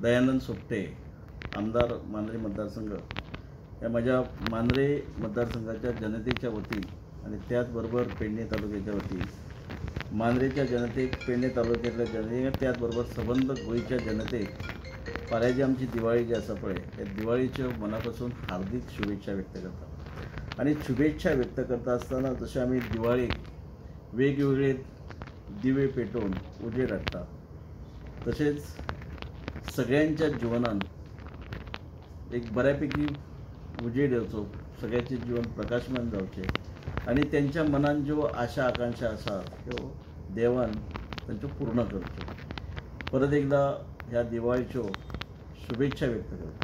दयानंद सोपटे, आमदार मांजरे मतदारसंघ, या माझ्या मांजरे मतदारसंघाच्या जनतेच्या वती आणि त्याचबरोबर पेडणे तालुक्याच्या वती मांजरेच्या जनतेक, पेडणे तालुक्यातल्या जनतेक, त्याचबरोबर सबंध गोयच्या जनतेक फाल्याची आमची दिवाळी जी आसा पळय त्या दिवाळीच्यो मनापासून हार्दिक शुभेच्छा व्यक्त करता। आणि शुभेच्छा व्यक्त करता आसतना जशें आमी दिवाळीक वेगवेगळे दिवे पेटोवन उजेड हाडटा, तशेंच सगळ्यांच्या जिवनात एक बऱ्यापैकी उजेड येवचो, सगळ्यांचे जीवन प्रकाशमान जावचें आणि त्यांच्या मनात ज्यो आशा आकांक्षा आसा त्यो देवान तांच्यो पूर्ण करच्यो। परत एकदा ह्या दिवाळीच्यो शुभेच्छा व्यक्त करता।